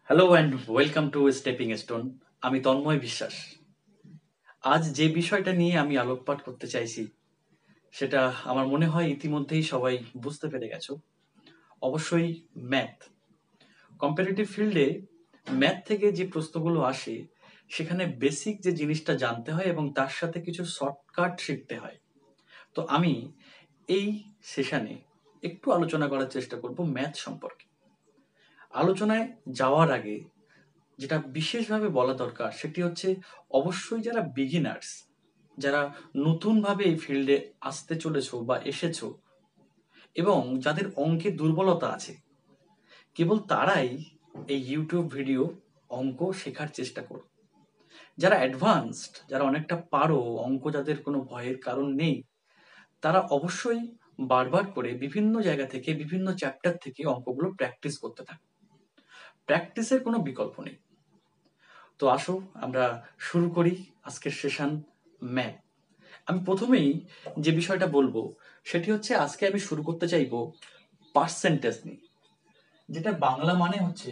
Hello and welcome to stepping stone. আমি তন্ময় বিশ্বাস। আজ যে বিষয়টা নিয়ে আমি আলোকপাত করতে চাইছি সেটা আমার মনে হয় ইতিমধ্যেই সবাই বুঝতে পেরে গেছো। অবশ্যই ম্যাথ। কম্পারেটিভ ফিল্ডে ম্যাথ থেকে যে প্রশ্নগুলো আসে সেখানে বেসিক যে জিনিসটা জানতে হয় এবং তার সাথে কিছু শর্টকাট শিখতে হয়। তো আমি এই সেশনে একটু আলোচনা করার চেষ্টা করব ম্যাথ সম্পর্কে। আলোচনায় যাওয়ার আগে যেটা বিশেষভাবে বলা দরকার সেটি হচ্ছে অবশ্যই যারা বিগিনার্স, যারা নতুনভাবে এই ফিল্ডে আসতে চলেছো বা এসেছো এবং যাদের অঙ্কে দুর্বলতা আছে, কেবল তারাই এই ইউটিউব ভিডিও অঙ্ক শেখার চেষ্টা করো। যারা অ্যাডভান্সড, যারা অনেকটা পারো, অঙ্ক যাদের কোনো ভয়ের কারণ নেই, তারা অবশ্যই বারবার করে বিভিন্ন জায়গা থেকে বিভিন্ন চ্যাপ্টার থেকে অঙ্কগুলো প্র্যাকটিস করতে থাকে। প্র্যাকটিসের কোনো বিকল্প নেই। তো আসো আমরা শুরু করি আজকের সেশন ম্যাথ। আমি প্রথমেই যে বিষয়টা বলবো সেটি হচ্ছে আজকে আমি শুরু করতে চাইবো পার্সেন্টেজ নিয়ে, যেটা বাংলা মানে হচ্ছে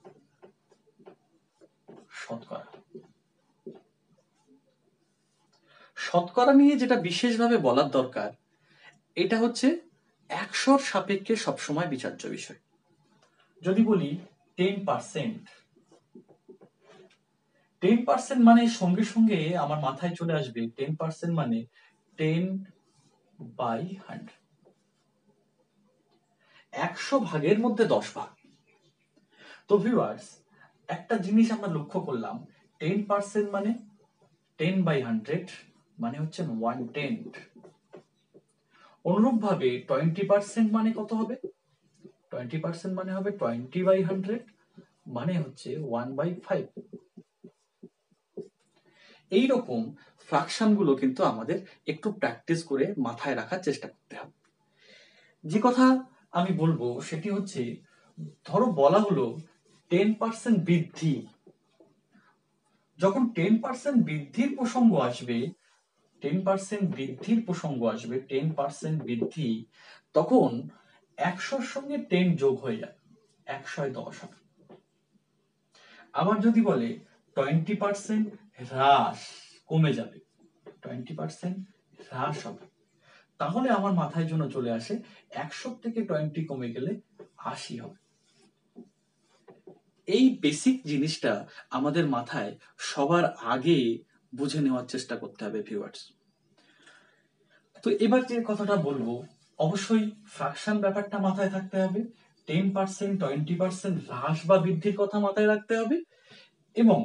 শতকরা। শতকরা নিয়ে যেটা বিশেষভাবে বলার দরকার, এটা হচ্ছে 100-র সাপেক্ষে সবসময় বিচার্য বিষয়। যদি বলি 10%, 10% মানে সঙ্গে সঙ্গে আমার মাথায় চলে আসবে 10% মানে 10/100, 100 ভাগের মধ্যে 10 ভাগ। তো ভিউয়ার্স, একটা জিনিস আমরা লক্ষ্য করলাম, 10% মানে 10/100 মানে হচ্ছে 1/10। অনুরূপ ভাবে 20% মানে কত হবে? 20% মানে হবে 20/100 মানে হচ্ছে 1/5। এইরকম ফ্র্যাকশন গুলো কিন্তু আমাদের একটু প্র্যাকটিস করে মাথায় রাখার চেষ্টা করতে হবে। যে কথা আমি বলবো সেটি হচ্ছে, ধরো বলা হলো 10% বৃদ্ধি। যখন 10% বৃদ্ধির প্রসঙ্গ আসবে, 10% বৃদ্ধির প্রসঙ্গ আসবে, 10% বৃদ্ধি, তখন 100-র সঙ্গে 10 যোগ হয়ে যাবে, 110 হবে। আবার যদি বলে 20% হ্রাস, কমে যাবে, 20% হ্রাস হবে, তাহলে আমার মাথায় জন্য চলে আসে 100 থেকে 20 কমে গেলে 80 হবে। এই বেসিক জিনিসটা আমাদের মাথায় সবার আগে বুঝে নেওয়ার চেষ্টা করতে হবে ভিউয়ার্স। তো এবার যে কথাটা বলবো, অবশ্যই ফ্র্যাকশন ব্যাপারটা মাথায় থাকতে হবে, 10% 20% হ্রাস বা বৃদ্ধির কথা মাথায় রাখতে হবে, এবং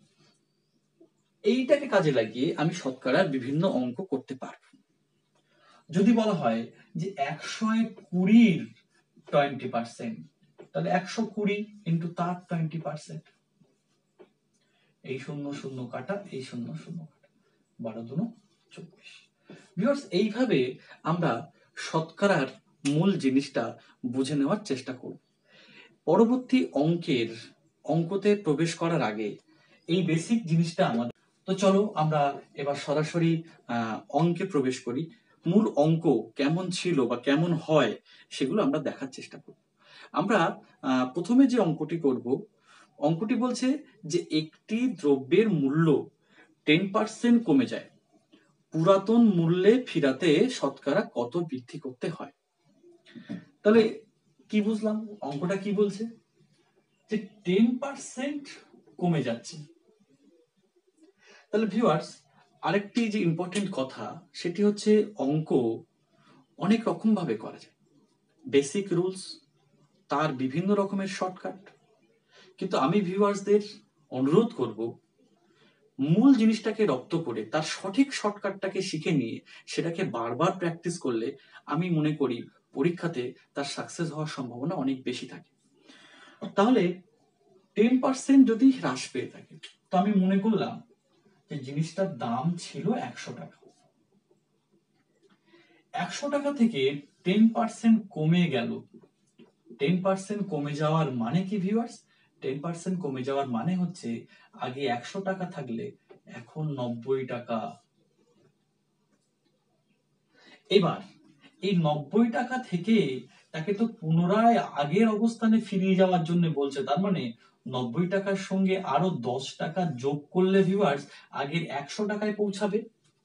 এইটাকে কাজে লাগিয়ে আমি শতকরার বিভিন্ন অঙ্ক করতে পারব। যদি বলা হয় যে 120-র 20%, তাহলে 120 ইন্টু তার 20%, এই শূন্য শূন্য কাটা, এই শূন্য শূন্য কাটা, 12 দুনো 24। ভিউয়ার্স, এইভাবে আমরা শতকরার মূল জিনিসটা বুঝে নেওয়ার চেষ্টা করব। পরবর্তী অঙ্কতে প্রবেশ করার আগে এই বেসিক জিনিসটা আমাদের। তো চলো আমরা এবার সরাসরি অঙ্কে প্রবেশ করি। মূল অঙ্ক কেমন ছিল বা কেমন হয় সেগুলো আমরা দেখার চেষ্টা করব। আমরা প্রথমে যে অঙ্কটি করব, অঙ্কটি বলছে যে একটি দ্রব্যের মূল্য 10% কমে যায়, পুরাতন মূল্যে ফিরাতে শতকরা কত বৃদ্ধি করতে হয়। তাহলে কি বুঝলাম, অঙ্কটা কি বলছে যে 10% কমে যাচ্ছে। তাহলে ভিউয়ার্স, আরেকটি যে ইম্পর্টেন্ট কথা সেটি হচ্ছে অঙ্ক অনেক রকম ভাবে করা যায়। বেসিক রুলস, তার বিভিন্ন রকমের শর্টকাট, কিন্তু আমি ভিউয়ার্সদের অনুরোধ করব মূল জিনিসটাকে রপ্ত করে তার সঠিক শর্টকাটটাকে শিখে নিয়ে সেটাকে বারবার প্র্যাকটিস করলে আমি মনে করি পরীক্ষাতে তার সাকসেস হওয়ার সম্ভাবনা অনেক বেশি থাকে। তাহলে 10% যদি হ্রাস পেয়ে থাকে, তো আমি মনে করলাম যে জিনিসটার দাম ছিল 100 টাকা। 100 টাকা থেকে 10% কমে গেল। 10% কমে যাওয়ার মানে কি ভিউয়ার্স? 10% কমে যাওয়ার মানে হচ্ছে আগে 100 টাকা থাকলে এখন 90 টাকা। এবার এই 90 টাকা থেকে তাকে তো পুনরায় আগের অবস্থানে ফিরিয়ে যাওয়ার জন্য বলছে, তার মানে 90 টাকার সঙ্গে আরো 10 টাকা যোগ করলে ভিউয়ার্স আগের 100 টাকায় পৌঁছাবে।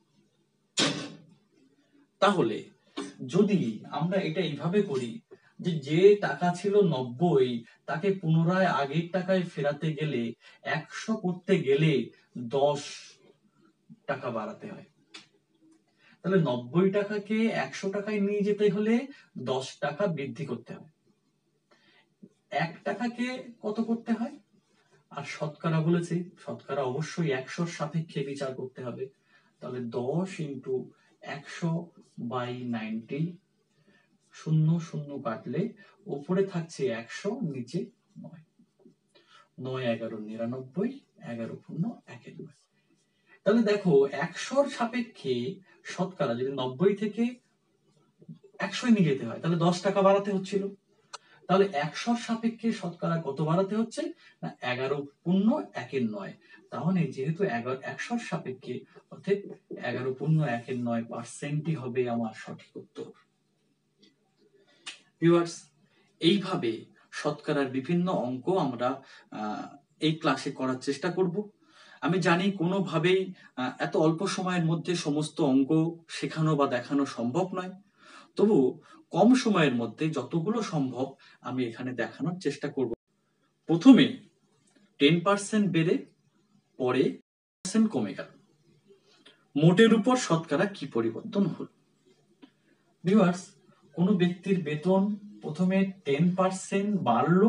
তাহলে যদি আমরা এটা এইভাবে করি যে যে টাকা ছিল 90 তাকে পুনরায় আগের টাকায় ফেরাতে গেলে 100 করতে গেলে 10 টাকা বাড়াতে হয়, তাহলে 90 টাকাকে 100 টাকায় নিয়ে যেতে হলে 10 টাকা বৃদ্ধি করতে হবে। 1 টাকাকে কত করতে হয়? আর শতকরা বলেছি, শতকরা অবশ্যই 100 সাপেক্ষে বিচার করতে হবে, তাহলে 10 ইন্টু 100 বাই 90, শূন্য শূন্য কাটলে উপরে থাকছে 100, নিচে 9, 9 11 99, 11 পূর্ণ 1 2। তাহলে দেখো 100 সাপেক্ষে শতকরা যদি 90 থেকে 100 নিয়ে যেতে হয় তাহলে 10 টাকা বাড়াতে হচ্ছিল, তাহলে 100 সাপেক্ষে শতকরা কত বাড়াতে হচ্ছে না 11 পূর্ণ 1 9। তাহলে যেহেতু 100 সাপেক্ষে অর্থাৎ 11 পূর্ণ 1 9% হবে আমার সঠিক উত্তর। ভিউয়ার্স, এইভাবে শতকরার বিভিন্ন অঙ্ক আমরা এই ক্লাসে করার চেষ্টা করব। আমি জানি কোনোভাবেই এত অল্প সময়ের মধ্যে সমস্ত অঙ্ক শেখানো বা দেখানো সম্ভব নয়, তবু কম সময়ের মধ্যে যতগুলো সম্ভব আমি এখানে দেখানোর চেষ্টা করব। প্রথমে 10% বেড়ে পরে 10% কমে গেল, মোটের উপর শতকরা কি পরিবর্তন হল? ভিউয়ার্স, কোন ব্যক্তির বেতন প্রথমে 10% বাড়লো,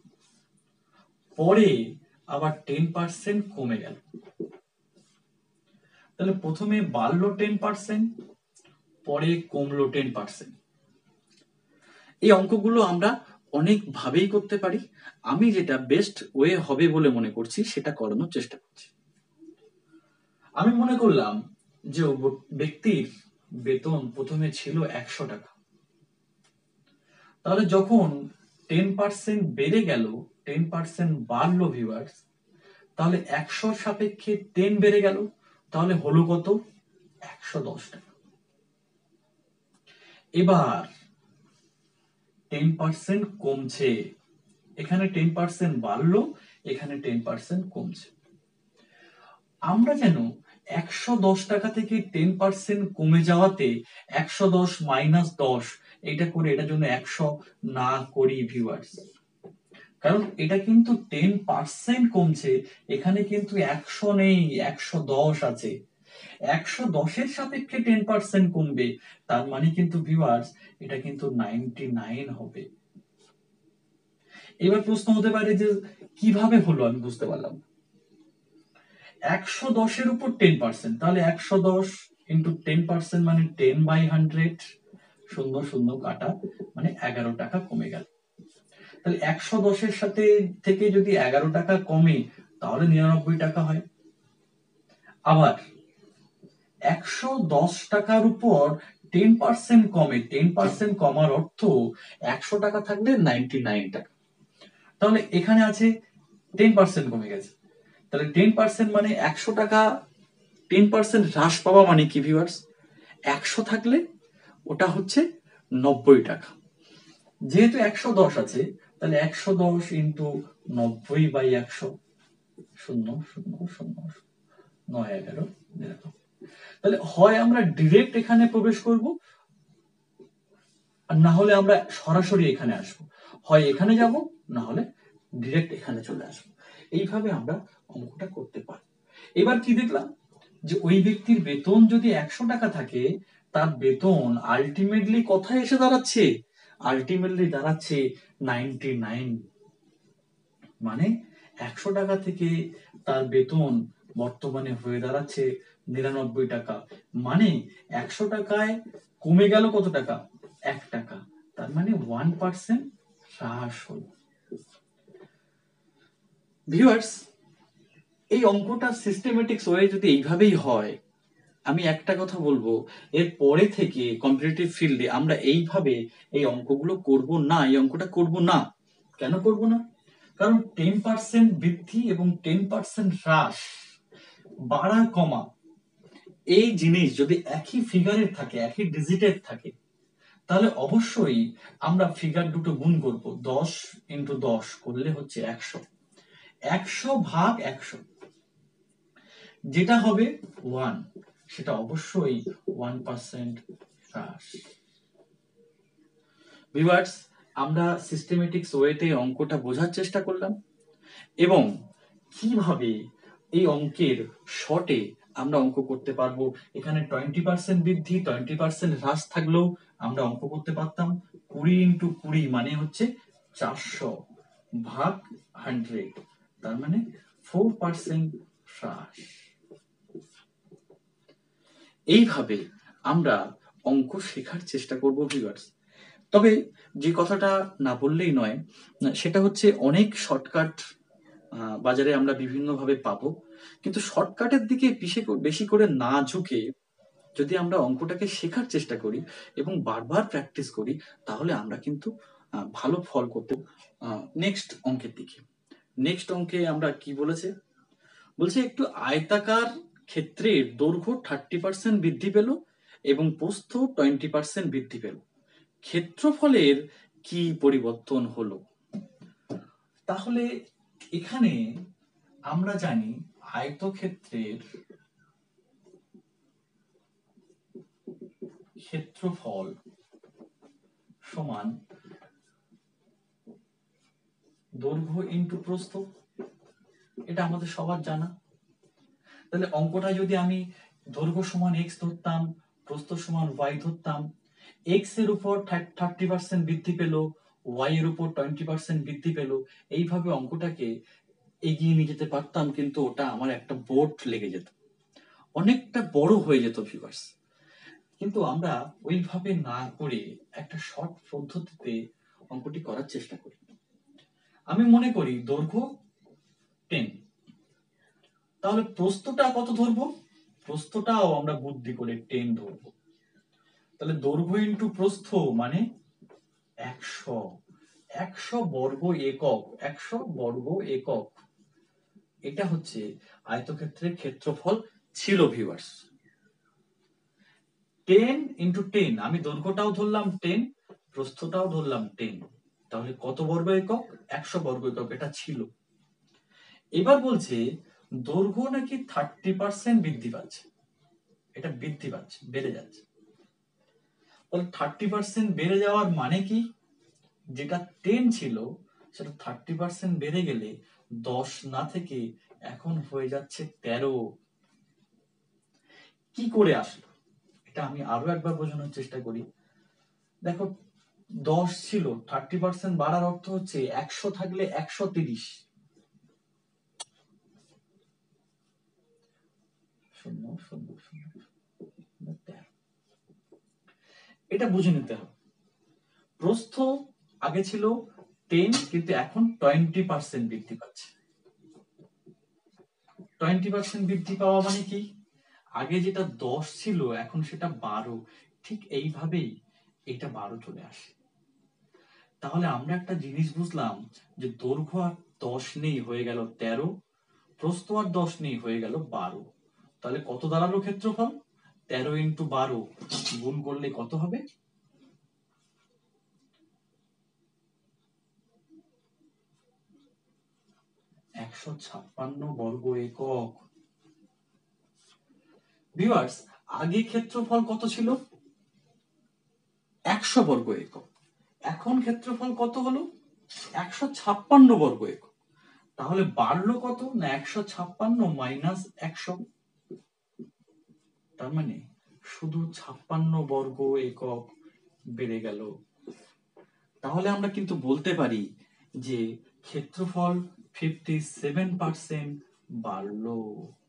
পরে আবার 10% কমে গেল, তাহলে প্রথমে বাড়লো 10%, পরে কমলো 10%। এই অঙ্কগুলো আমরা অনেক ভাবেই করতে পারি, আমি যেটা বেস্ট ওয়ে হবে বলে মনে করছি সেটা করানোর চেষ্টা করছি। আমি মনে করলাম যে ব্যক্তির বেতন প্রথমে ছিল 100 টাকা, তাহলে যখন 10% বেড়ে গেল, 10% বাড়লো ভিউয়ার্স, তাহলে 100 সাপেক্ষে 10 বেড়ে গেল, তাহলে হলো কত? 110 টাকা। এবার 10% কমছে, এখানে 10% বাড়লো, এখানে 10% কমছে। আমরা যেন 110 টাকা থেকে 10% কমে যাওয়াতে 110 মাইনাস 10 এটা করে এটার জন্য 100 না করি ভিউয়ার্স, কারণ এটা কিন্তু 10% কমছে, এখানে কিন্তু 100 নেই, 110 আছে। 110 এর সাপেক্ষে 10% কমবে, তার মানে কিন্তু ভিউয়ার্স এটা কিন্তু 99 হবে। এবার প্রশ্ন হতে পারে যে কিভাবে হলো, আমি বুঝতে পারলাম। 110 এর উপর 10%, তাহলে 110 ইন্টু 10% মানে 10/100, শূন্য শূন্য কাটা মানে 11 টাকা কমে গেল। তাহলে 110 এর সাথে থেকে যদি 11 টাকা কমে তাহলে 99 টাকা হয়। আবার 110 টাকার উপর 10% কমে, 10% কমার অর্থ 100 টাকা থাকলে 99 টাকা, তাহলে এখানে আছে 10% কমে গেছে, তাহলে 10% মানে 100 টাকা 10% হ্রাস পাওয়া মানে কি ভিউয়ার্স? 100 থাকলে ওটা হচ্ছে 90 টাকা। যেহেতু 110 আছে তাহলে 110 ইন্টু 90/100, শূন্য শূন্য শূন্য 9 11 এরকম। তাহলে হয় আমরা ডিরেক্ট এখানে প্রবেশ করব, আর না হলে আমরা সরাসরি এখানে আসবো, হয় এখানে যাব না হলে ডিরেক্ট এখানে চলে আসবো। এইভাবে আমরা অঙ্কটা করতে পারি। এবার কি দেখলাম যে ওই ব্যক্তির বেতন যদি 100 টাকা থাকে, তার বেতন আলটিমেটলি কোথায় এসে দাঁড়াচ্ছে? আলটিমেটলি দাঁড়াচ্ছে 99, মানে 100 টাকা থেকে তার বেতন বর্তমানে হয়ে দাঁড়াচ্ছে 99 টাকা, মানে 100 টাকায় কমে গেল কত টাকা? 1 টাকা, তার মানে 1% হ্রাস হলো। ভিউয়ার্স, এই অঙ্কটা সিস্টেমেটিক্স ওয়ে যদি এইভাবেই হয়, আমি একটা কথা বলবো, এর পরে থেকে কম্পিটিটিভ ফিল্ডে আমরা এইভাবে এই অঙ্কগুলো করব না, এই অঙ্কটা করব না। কেন করব না? কারণ 10% বৃদ্ধি এবং 10% হ্রাস, বাড়া কমা, এই জিনিস যদি একই ফিগারের থাকে, একই ডিজিটের থাকে, তাহলে অবশ্যই আমরা ফিগার দুটো গুণ করব। 10 ইন্টু 10 করলে হচ্ছে 100, 100 ভাগ 100 যেটা হবে 1, সেটা অবশ্যই 1% হ্রাস। ভিউয়ার্স, আমরা সিস্টেমেটিক্স ওয়েতে অঙ্কটা বোঝার চেষ্টা করলাম এবং কিভাবে এই অঙ্কের শর্টে আমরা অঙ্ক করতে পারবো। এখানে 20% বৃদ্ধি 20% হ্রাস থাকলেও আমরা অঙ্ক করতে পারতাম। 20 ইন্টু 20 মানে হচ্ছে 400 ভাগ 100, তার মানে 4% হ্রাস। এইভাবে আমরা অঙ্ক শেখার চেষ্টা করব ভিউয়ার্স। তবে যে কথাটা না বললেই নয়, সেটা হচ্ছে অনেক শর্টকাট বাজারে আমরা বিভিন্নভাবে পাবো, কিন্তু শর্টকাটের দিকে বেশি করে না ঝুঁকে যদি আমরা অঙ্কটাকে শেখার চেষ্টা করি এবং বারবার প্র্যাকটিস করি, তাহলে আমরা কিন্তু ভালো ফল করতে। নেক্সট অঙ্কের দিকে, নেক্সট অঙ্কে আমরা কি বলেছে, বলছে একটু আয়তাকার ক্ষেত্রের দৈর্ঘ্য 30% বৃদ্ধি পেল এবং প্রস্থ 20% বৃদ্ধি পেল, ক্ষেত্রফলের কি পরিবর্তন হলো? তাহলে এখানে আমরা জানি আয়তক্ষেত্রের ক্ষেত্রফল সমান দৈর্ঘ্য ইন্টু প্রস্থ, এটা আমাদের সবার জানা। তাহলে অঙ্কটা যদি আমি দৈর্ঘ্য সমান x ধরতাম, প্রস্থ সমান y ধরতাম, x এর উপর 30% বৃদ্ধি পেল, y এর উপর 20% বৃদ্ধি পেল, এইভাবে অঙ্কটাকে এগিয়ে নিয়ে যেতে পারতাম, কিন্তু ওটা আমার একটা বোর্ড লেগে যেত, অনেকটা বড় হয়ে যেত ভিউয়ার্স। কিন্তু আমরা ওইভাবে না করে একটা শর্ট পদ্ধতিতে অঙ্কটি করার চেষ্টা করি। আমি মনে করি দৈর্ঘ্য 10, তাহলে প্রস্থটা কত ধরবো? প্রস্থটাও আমরা বুদ্ধি করে 10 ধরবো। তাহলে দৈর্ঘ্য ইন্টু প্রস্থ মানে 100, 100 বর্গ একক, 100 বর্গ একক। এটা হচ্ছে আয়তক্ষেত্রের ক্ষেত্রফল ছিল ভিউয়ার্স। 10 ইন্টু 10, আমি দৈর্ঘ্যটাও ধরলাম 10, প্রস্থটাও ধরলাম 10, তাহলে কত বর্গ একক? 100 বর্গ একক এটা ছিল। এবার বলছে দৈর্ঘ্য নাকি 30% বৃদ্ধি পাচ্ছে, এটা বৃদ্ধি পাচ্ছে, বেড়ে যাচ্ছে। তাহলে 30% বেড়ে যাওয়ার মানে কি? যেটা 10 ছিল সেটা 30% বেড়ে গেলে 10 না থেকে এখন হয়ে যাচ্ছে 13। কি করে আসলো এটা আমি আরো একবার বোঝানোর চেষ্টা করি। দেখো 10 ছিল, 30% বাড়ার অর্থ হচ্ছে 100 থাকলে 130, এটা বুঝে নিতে হবে। প্রস্থ আগে ছিল 10, কিন্তু এখন 20% বৃদ্ধি পাচ্ছে। 20% বৃদ্ধি পাওয়া মানে কি? আগে যেটা 10 ছিল এখন সেটা 12, ঠিক এইভাবেই এটা 12 চলে আসে। তাহলে আমরা একটা জিনিস বুঝলাম যে দৈর্ঘ্য আর 10 নেই, হয়ে গেল 13, প্রস্থ আর 10 নেই, হয়ে গেল 12। তাহলে কত দাঁড়ালো ক্ষেত্রফল? 13 ইন্টু 12 গুণ করলে কত হবে? 156 বর্গ একক। ভিউয়ার্স, আগে ক্ষেত্রফল কত ছিল? 100 বর্গ একক। এখন ক্ষেত্রফল কত হলো? 156 বর্গ একক। তাহলে বাড়লো কত? না 156 মাইনাস 100, তার মানে শুধু 56 বর্গ একক বেড়ে গেল। তাহলে আমরা কিন্তু বলতে পারি যে ক্ষেত্রফল 57% বাড়লো,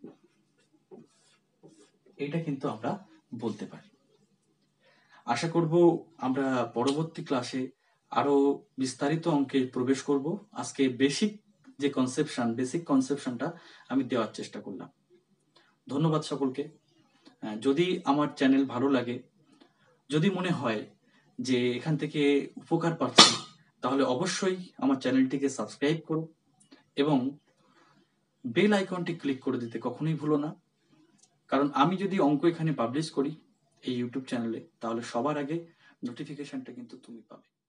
এটা কিন্তু আমরা বলতে পারি। আশা করব আমরা পরবর্তী ক্লাসে আরো বিস্তারিত অঙ্কে প্রবেশ করব। আজকে বেসিক কনসেপশনটা আমি দেওয়ার চেষ্টা করলাম। ধন্যবাদ সকলকে। যদি আমার চ্যানেল ভালো লাগে, যদি মনে হয় যে এখান থেকে উপকার পাচ্ছি, তাহলে অবশ্যই আমার চ্যানেলটিকে সাবস্ক্রাইব করো এবং বেল আইকনটি ক্লিক করে দিতে কখনোই ভুলো না। কারণ আমি যদি অঙ্ক এখানে পাবলিশ করি এই ইউটিউব চ্যানেলে, তাহলে সবার আগে নোটিফিকেশনটা কিন্তু তুমি পাবে।